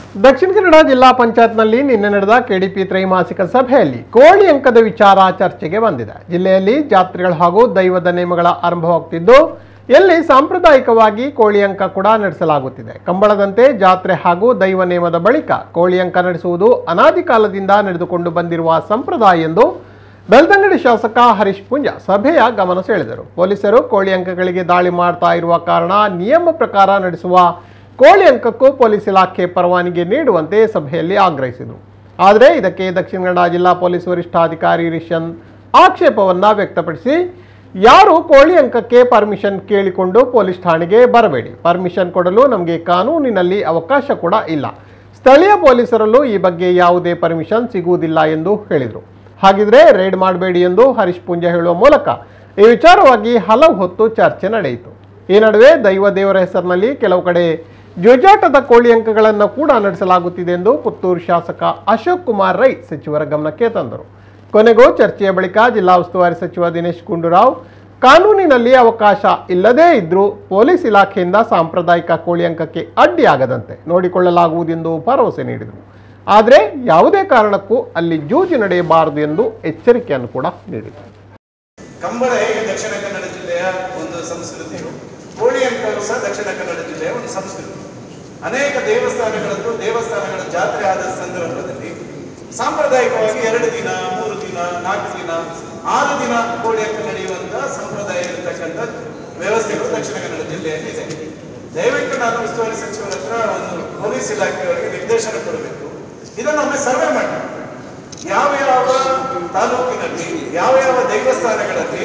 ದಕ್ಷಿಣ ಕನ್ನಡ ಜಿಲ್ಲಾ ಪಂಚಾಯತ್ನಲ್ಲಿ ನಿನ್ನೆ ನಡೆದ ಕೆಡಿಪಿ ತ್ರೈಮಾಸಿಕ ಸಭೆಯಲ್ಲಿ ಕೋಳಿ ಅಂಕದ ವಿಚಾರ ಚರ್ಚೆಗೆ ಬಂದಿದೆ. ಜಿಲ್ಲೆಯಲ್ಲಿ ಜಾತ್ರೆಗಳು ಹಾಗೂ ದೈವದ ನೇಮಗಳ ಆರಂಭವಾಗುತ್ತಿದ್ದು ಎಲ್ಲಿ ಸಾಂಪ್ರದಾಯಿಕವಾಗಿ ಕೋಳಿ ಅಂಕ ಕೂಡ ನಡೆಸಲಾಗುತ್ತಿದೆ. ಕಂಬಳದಂತೆ ಜಾತ್ರೆ ಹಾಗೂ ದೈವ ನೇಮದ ಬಳಿಕ ಕೋಳಿ ಅಂಕ ನಡೆಸುವುದು ಅನಾದಿ ಕಾಲದಿಂದ ನಡೆದುಕೊಂಡು ಬಂದಿರುವ ಸಂಪ್ರದಾಯ ಎಂದು ಬೆಳ್ತಂಗಡಿ ಶಾಸಕ ಹರೀಶ್ ಪುಂಜಾ ಸಭೆಯ ಗಮನ ಸೆಳೆದರು. ಪೊಲೀಸರು ಕೋಳಿ ಅಂಕಗಳಿಗೆ ದಾಳಿ ಮಾಡ್ತಾ ಇರುವ ಕಾರಣ ನಿಯಮ ಪ್ರಕಾರ ನಡೆಸುವ ಕೋಳಿ ಅಂಕಕ್ಕೂ ಪೊಲೀಸ್ ಇಲಾಖೆ ಪರವಾನಗಿ ನೀಡುವಂತೆ ಸಭೆಯಲ್ಲಿ ಆಗ್ರಹಿಸಿದರು. ಆದರೆ ಇದಕ್ಕೆ ದಕ್ಷಿಣ ಕನ್ನಡ ಜಿಲ್ಲಾ ಪೊಲೀಸ್ ವರಿಷ್ಠಾಧಿಕಾರಿ ರಿಷನ್ ಆಕ್ಷೇಪವನ್ನ ವ್ಯಕ್ತಪಡಿಸಿ, ಯಾರು ಕೋಳಿ ಅಂಕಕ್ಕೆ ಪರ್ಮಿಷನ್ ಕೇಳಿಕೊಂಡು ಪೊಲೀಸ್ ಠಾಣೆಗೆ ಬರಬೇಡಿ, ಪರ್ಮಿಷನ್ ಕೊಡಲು ನಮಗೆ ಕಾನೂನಿನಲ್ಲಿ ಅವಕಾಶ ಕೂಡ ಇಲ್ಲ, ಸ್ಥಳೀಯ ಪೊಲೀಸರಲ್ಲೂ ಈ ಬಗ್ಗೆ ಯಾವುದೇ ಪರ್ಮಿಷನ್ ಸಿಗುವುದಿಲ್ಲ ಎಂದು ಹೇಳಿದರು. ಹಾಗಿದ್ರೆ ರೇಡ್ ಮಾಡಬೇಡಿ ಎಂದು ಹರೀಶ್ ಪುಂಜಾ ಹೇಳುವ ಮೂಲಕ ಈ ವಿಚಾರವಾಗಿ ಹಲವು ಹೊತ್ತು ಚರ್ಚೆ ನಡೆಯಿತು. ಈ ನಡುವೆ ದೈವ ದೇವರ ಹೆಸರಿನಲ್ಲಿ ಕೆಲವು ಕಡೆ ಜೂಜಾಟದ ಕೋಳಿ ಅಂಕಗಳನ್ನು ಕೂಡ ನಡೆಸಲಾಗುತ್ತಿದೆ ಎಂದು ಪುತ್ತೂರು ಶಾಸಕ ಅಶೋಕ್ ಕುಮಾರ್ ರೈ ಸಚಿವರ ಗಮನಕ್ಕೆ ತಂದರು. ಕೊನೆಗೂ ಚರ್ಚೆಯ ಬಳಿಕ ಜಿಲ್ಲಾ ಉಸ್ತುವಾರಿ ಸಚಿವ ದಿನೇಶ್ ಗುಂಡೂರಾವ್ ಕಾನೂನಿನಲ್ಲಿ ಅವಕಾಶ ಇಲ್ಲದೇ ಇದ್ರೂ ಪೊಲೀಸ್ ಇಲಾಖೆಯಿಂದ ಸಾಂಪ್ರದಾಯಿಕ ಕೋಳಿ ಅಂಕಕ್ಕೆ ಅಡ್ಡಿಯಾಗದಂತೆ ನೋಡಿಕೊಳ್ಳಲಾಗುವುದೆಂದು ಭರವಸೆ ನೀಡಿದರು. ಆದರೆ ಯಾವುದೇ ಕಾರಣಕ್ಕೂ ಅಲ್ಲಿ ಜೂಜು ನಡೆಯಬಾರದು ಎಂದು ಎಚ್ಚರಿಕೆಯನ್ನು ಕೂಡ ನೀಡಿದರು. ಕಂಬಳ ಹೇಗೆ ದಕ್ಷಿಣ ಕನ್ನಡ ಜಿಲ್ಲೆಯ ಒಂದು ಸಂಸ್ಕೃತಿಯು, ಕೋಳಿ ಅಂಕವು ಸಹ ದಕ್ಷಿಣ ಕನ್ನಡ ಜಿಲ್ಲೆಯ ಒಂದು ಸಂಸ್ಕೃತಿ. ಅನೇಕ ದೇವಸ್ಥಾನಗಳ ಜಾತ್ರೆ ಆದ ಸಂದರ್ಭದಲ್ಲಿ ಸಾಂಪ್ರದಾಯಿಕವಾಗಿ 2 ದಿನ, 3 ದಿನ, 4 ದಿನ, 6 ದಿನ ಕೋಳಿ ಅಂಕ ನಡೆಯುವಂತಹ ಸಂಪ್ರದಾಯ ಇರತಕ್ಕಂಥ ವ್ಯವಸ್ಥೆಗಳು ದಕ್ಷಿಣ ಕನ್ನಡ ಜಿಲ್ಲೆಯಲ್ಲಿ ಇದೆ. ದಯವಿಟ್ಟು ನಾನು ಉಸ್ತುವಾರಿ ಸಚಿವರ ಹತ್ರ ಒಂದು ಪೊಲೀಸ್ ಇಲಾಖೆಯವರಿಗೆ ನಿರ್ದೇಶನ ಕೊಡಬೇಕು, ಇದನ್ನೊಮ್ಮೆ ಸರ್ವೆ ಮಾಡಿ ಯಾವ ತಾಲೂಕಿನಲ್ಲಿ ಯಾವ ದೇವಸ್ಥಾನಗಳಲ್ಲಿ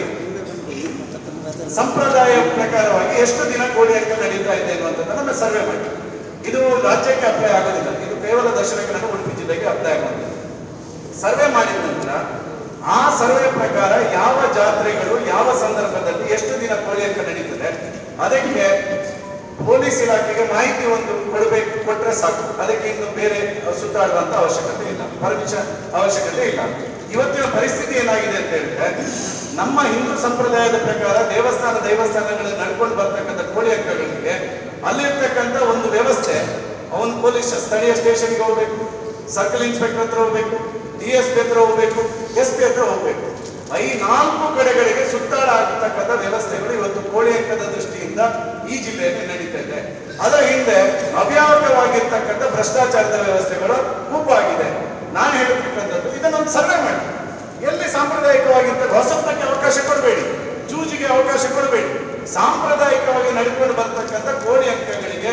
ಸಂಪ್ರದಾಯ ಪ್ರಕಾರವಾಗಿ ಎಷ್ಟು ದಿನ ಕೋಳಿ ಅಂಕ ನಡೀತಾ ಇದೆ ಅನ್ನುವಂಥದ್ದನ್ನು ಸರ್ವೆ ಮಾಡಿ. ಇದು ರಾಜ್ಯಕ್ಕೆ ಅಪ್ಲೈ ಆಗೋದಿಲ್ಲ, ಇದು ಕೇವಲ ದಕ್ಷಿಣ ಕನ್ನಡ ಉಡುಪಿ ಜಿಲ್ಲೆಗೆ ಅಪ್ಲೈ ಆಗೋದಿಲ್ಲ. ಸರ್ವೆ ಮಾಡಿದ ನಂತರ ಆ ಸರ್ವೆ ಪ್ರಕಾರ ಯಾವ ಜಾತ್ರೆಗಳು ಯಾವ ಸಂದರ್ಭದಲ್ಲಿ ಎಷ್ಟು ದಿನ ಕೋಳಿ ಅಂಕ ನಡೀತದೆ ಅದಕ್ಕೆ ಪೊಲೀಸ್ ಇಲಾಖೆಗೆ ಮಾಹಿತಿ ಒಂದು ಕೊಟ್ಟರೆ ಸಾಕು. ಅದಕ್ಕೆ ಇನ್ನು ಬೇರೆ ಸುತ್ತಾಡುವಂತ ಅವಶ್ಯಕತೆ ಇಲ್ಲ, ಪರ್ಮಿಷನ್ ಅವಶ್ಯಕತೆ ಇಲ್ಲ. ಇವತ್ತಿನ ಪರಿಸ್ಥಿತಿ ಏನಾಗಿದೆ ಅಂತ ಹೇಳಿದ್ರೆ, ನಮ್ಮ ಹಿಂದೂ ಸಂಪ್ರದಾಯದ ಪ್ರಕಾರ ದೇವಸ್ಥಾನಗಳಲ್ಲಿ ನಡ್ಕೊಂಡು ಬರ್ತಕ್ಕಂಥ ಕೋಳಿ ಅಂಕಗಳಿಗೆ ಅಲ್ಲಿರ್ತಕ್ಕಂಥ ಒಂದು ವ್ಯವಸ್ಥೆ, ಅವನು ಪೊಲೀಸ್ ಸ್ಥಳೀಯ ಸ್ಟೇಷನ್ಗೆ ಹೋಗ್ಬೇಕು, ಸರ್ಕಲ್ ಇನ್ಸ್ಪೆಕ್ಟರ್ ಹತ್ರ ಹೋಗ್ಬೇಕು, DSP ಹತ್ರ ಹೋಗ್ಬೇಕು, SP ಹತ್ರ ಹೋಗ್ಬೇಕು. ಈ 4 ಕಡೆಗಳಿಗೆ ಸುತ್ತಾಡ ಆಗ್ತಕ್ಕಂಥ ವ್ಯವಸ್ಥೆಗಳು ಇವತ್ತು ಕೋಳಿ ಅಂಕದ ದೃಷ್ಟಿಯಿಂದ ಈ ಜಿಲ್ಲೆಯಲ್ಲಿ ನಡೀತಾ ಇದೆ. ಅದರ ಹಿಂದೆ ಅವ್ಯಾಪಕವಾಗಿರ್ತಕ್ಕಂಥ ಭ್ರಷ್ಟಾಚಾರದ ವ್ಯವಸ್ಥೆಗಳು ಗುಂಪಾಗಿದೆ. ನಾನು ಹೇಳತಕ್ಕಂಥದ್ದು ಇದನ್ನೊಂದು ಸರ್ವೆ ಮಾಡಿ, ಎಲ್ಲಿ ಸಾಂಪ್ರದಾಯಿಕವಾಗಿರ್ತಕ್ಕ ಹೊಸತಕ್ಕೆ ಅವಕಾಶ ಕೊಡಬೇಡಿ, ಜೂಜಿಗೆ ಅವಕಾಶ ಕೊಡಬೇಡಿ. ಸಾಂಪ್ರದಾಯಿಕವಾಗಿ ನಡ್ಕೊಂಡು ಬರ್ತಕ್ಕಂಥ ಕೋಳಿ ಅಂಕಗಳಿಗೆ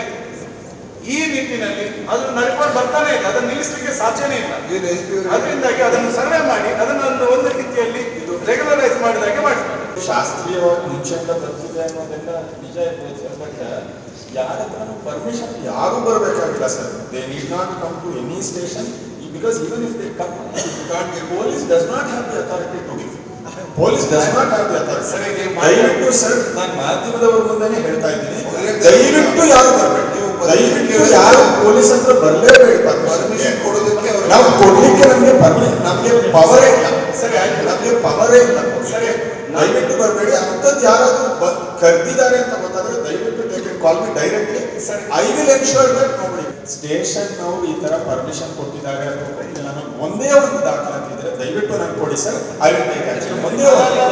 ಈ ನಿಟ್ಟಿನಲ್ಲಿ ಅದು ನಡ್ಕೊಂಡು ಬರ್ತಾನೆ ಇದೆ, ಅದನ್ನು ನಿಲ್ಲಿಸಲಿಕ್ಕೆ ಸಾಧ್ಯನೇ ಇಲ್ಲ. ಅದರಿಂದಾಗಿ ಅದನ್ನು ಸರ್ವೆ ಮಾಡಿ ಅದನ್ನು ಒಂದು ರೀತಿಯಲ್ಲಿ ರೆಗ್ಯುಲರೈಸ್ ಮಾಡಿದಾಗೆ ಮಾಡ್ತಾರೆ. ಶಾಸ್ತ್ರೀಯವಾಗಿ ಮುಂಚೆಯಿಂದ ಬರ್ತಿದೆ ಅನ್ನೋದೆಲ್ಲ ನಿಜ ಇರ್ಬೋದು, ಬಟ್ ಯಾರ ಹತ್ರನೂ ಪರ್ಮಿಷನ್ ಯಾರು ಬರಬೇಕಾಗಿಲ್ಲ sir. They need not come to any station, because even if they come, police does not have the authority to give. Police does not have the authority. ದಯವಿಟ್ಟು ಸರ್, ನಾನು ಮಾಧ್ಯಮದವ್ರ ಮುಂದೆನೆ ಹೇಳ್ತಾ ಇದ್ದೀನಿ, ದಯವಿಟ್ಟು ಯಾರು ಬರಬೇಡಿ, ದಯವಿಟ್ಟು ಯಾರು ಪೊಲೀಸ್ ಹತ್ರ ಬರಲೇಬೇಡಿ. ಪರ್ಮಿಷನ್ ಕೊಡೋದಕ್ಕೆ ನಾವು ಕೊಡ್ಲಿಕ್ಕೆ ನಮಗೆ ಪವರೇ ಇಲ್ಲ ಸರಿ, ಆಯ್ತು, ನಮಗೆ ಪವರೇ ಇಲ್ಲ ಸರಿ. ದಯವಿಟ್ಟು ಬರಬೇಡಿ. ಅಂಥದ್ದು ಯಾರಾದ್ರೂ ಕರೆದಿದ್ದಾರೆ ಅಂತ ಗೊತ್ತಾದ್ರೆ ದಯವಿಟ್ಟು take it call me directly. I will ensure that ನೋಡ್ರಿ ಸ್ಟೇಷನ್ ಅವರು ಈ ತರ ಪರ್ಮಿಷನ್ ಕೊಟ್ಟಿದ್ದಾರೆ ಅಥವಾ ಕೊಟ್ಟಿಲ್ಲ ಅನ್ನೋದು ಒಂದೇ ಒಂದು ದಾಖಲಾತಿದ್ರೆ ದಯವಿಟ್ಟು ನನಗೆ ಕೊಡಿ sir. I will take action. ಒಂದೇ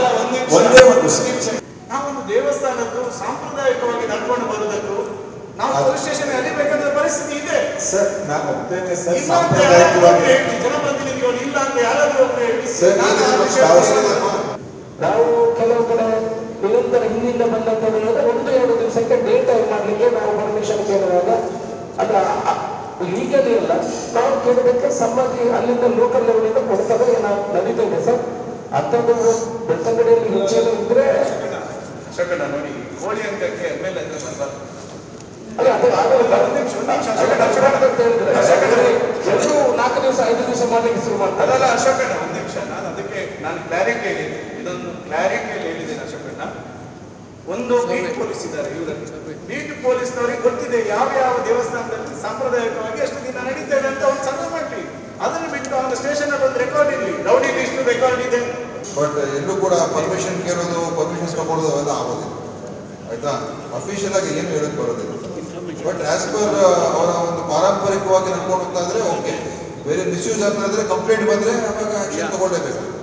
ಒಂದು ನಾವೊಂದು ದೇವಸ್ಥಾನದ್ದು ಸಾಂಪ್ರದಾಯಿಕವಾಗಿ ನಡ್ಕೊಂಡು ಬರೋದಕ್ಕೂ ನಾವು ಪೊಲೀಸ್ ಸ್ಟೇಷನ್ ಅಲಿಬೇಕಂತ ಪರಿಸ್ಥಿತಿ ಇದೆ ಸರ್. ನಾನು ಒಪ್ಪೇನೆ ಸರ್, ಜನಪ್ರತಿನಿಧಿಗಳು ಇಲ್ಲ ಅಂತ ಯಾರಾದ್ರೂ ನಾವು ಕೆಲವು ಕಡೆ ನಿರಂತರ ಹಿಂದಿಂದ ಬಂದಂತದ್ದು 1-2 ದಿವಸಕ್ಕೆ ಡೇಟ್ ಮಾಡ್ಲಿಕ್ಕೆ ನಾವು ಪರ್ಮಿಷನ್ ಕೇಳುವಾಗ ಅದ ಲೀಗಲ್ ಇಲ್ಲ, ನಾವು ಕೇಳೋದಕ್ಕೆ ಸಂಬಂಧಿ ಅಲ್ಲಿಂದ ಲೋಕಲ್ ಲೆವೆಲಿಂದ ಕೊಡ್ತಾರೆ, ನಾವು ನಡೀತಾ ಇದೆ ಸರ್. ಅಂಥದ್ದು ಬೆಳ್ತಂಗಡಿಯಲ್ಲಿ ಹೆಚ್ಚೇನು ಇದ್ರೆ ನೋಡಿ ಕೋಳಿ ಅಂಕಕ್ಕೆ MLA ಎಲ್ಲರೂ 4 ದಿವಸ 5 ದಿವಸ ಮಾಡ್ಲಿಕ್ಕೆ ಶುರು ಮಾಡ್ತಾರೆ. ಅದಲ್ಲ ಅಶೋಕಣ್ಣ, ಒಂದು ನಿಮಿಷ, ನಾನು ಕ್ಲಾರಿಟಿ ಹೇಳಿದ್ದೀನಿ, ಇದೊಂದು ಕ್ಲಾರಿಟಿಯಲ್ಲಿ ಹೇಳಿದ್ದೇನೆ ಅಶೋಕಣ್ಣ. ಒಂದು ಬೀಟ್ ಪೊಲೀಸ್ ಇದ್ದಾರೆ, ಇವರಲ್ಲಿ ಬೀಟ್ ಪೊಲೀಸ್ನವರಿಗೆ ಗೊತ್ತಿದೆ ಯಾವ ದೇವಸ್ಥಾನದಲ್ಲಿ ಸಾಂಪ್ರದಾಯಿಕವಾಗಿ ಎಷ್ಟು ದಿನ ನಡೀತೇವೆ ಅಂತ ಒಂದು ಸರ್ವೆ ಮಾಡಿ. ಅದನ್ನು ಬಿಟ್ಟು ಅವನ ಸ್ಟೇಷನ್ ಅಲ್ಲಿ ಒಂದು ರೆಕಾರ್ಡ್ ಇರಲಿ, ರೌಡಿ ಲಿಸ್ಟ್ ರೆಕಾರ್ಡ್ ಇದೆ. ಬಟ್ ಎಲ್ಲೂ ಕೂಡ ಪರ್ಮಿಷನ್ ಕೇಳೋದು, ಪರ್ಮಿಷನ್ ತಗೊಳ್ಳೋದು ಅವೆಲ್ಲ ಆಗೋದಿಲ್ಲ, ಆಯ್ತಾ? ಅಫಿಷಿಯಲ್ ಆಗಿ ಏನು ಹೇಳಕ್ ಬರೋದಿಲ್ಲ. ಬಟ್ ಆಸ್ ಪರ್ ಅವರ ಒಂದು ಪಾರಂಪರಿಕವಾಗಿ ನಡ್ಕೊಂಡು ಹೋಗ್ತಾ ಇದ್ರೆ ಓಕೆ. ಬೇರೆ ಮಿಸ್ಯೂಸ್ ಆಗ್ತಾ ಇದ್ರೆ ಕಂಪ್ಲೇಂಟ್ ಬಂದ್ರೆ ಆವಾಗ ಆಕ್ಷನ್ ತಗೊಳ್ಳೇಬೇಕು.